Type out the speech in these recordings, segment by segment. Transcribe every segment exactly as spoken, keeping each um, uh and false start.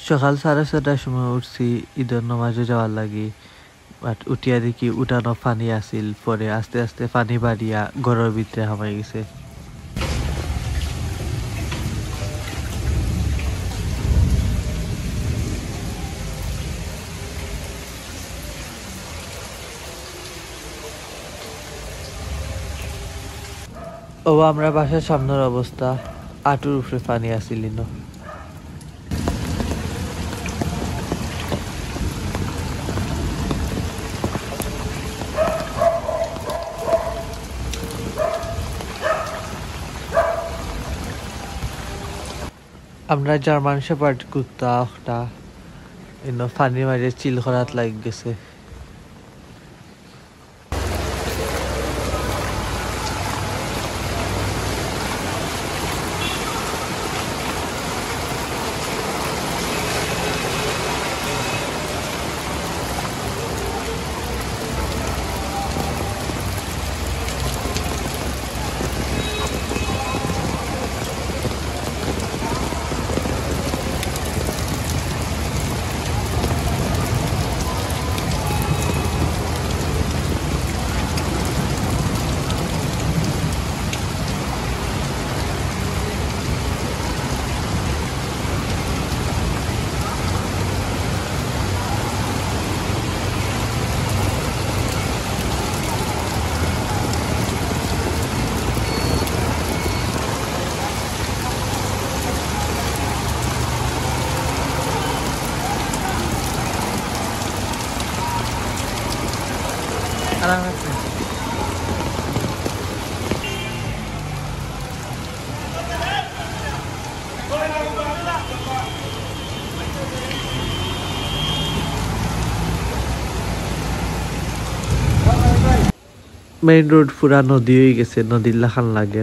সকাল সাড়ে ছটার সময় উঠছি ঈদের নামাজে যাওয়ার লাগি। বাট উঠিয়া দেখি উঠানো পানি আসিল, পরে আস্তে আস্তে পানি বাড়িয়া ঘরের ভিতরে হামাই গেছে। ও আমরা বাসার সামনের অবস্থা, আঁটুর উপরে পানি আসিল। আমরা জার্মান শেপার্ড কুত্তা একটা ইনো পানির মাঝে চিল করাত লাগ গেছে। মেইন রোড পুরা নদী হয়ে গেছে, নদীর লাখান লাগের।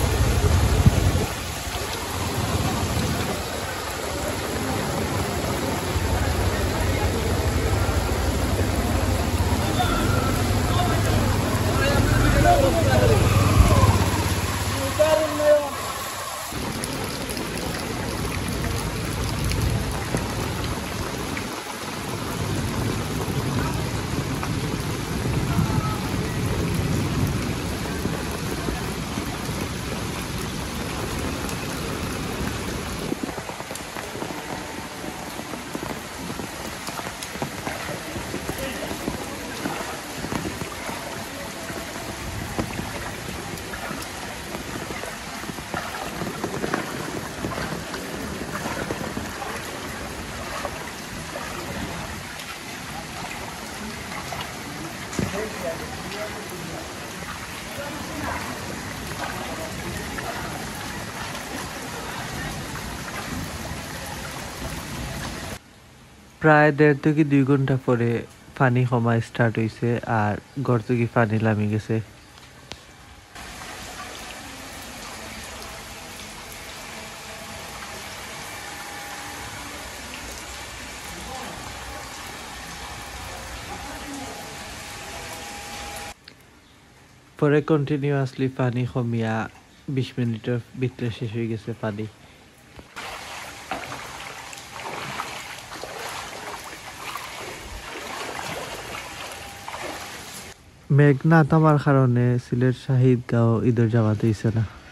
প্রায় দেড় থেকে দুই ঘন্টা পরে পানি কমা স্টার্ট হয়েছে, আর ঘর থেকে পানি নামি গেছে। পরে কন্টিনিউয়াসলি পানি কমিয়া বিশ মিনিটের ভিতরে শেষ হয়ে গেছে পানি। মেঘ না থামার কারণে সিলেট শাহিদ গাঁও ঈদের জামাত হইছে না।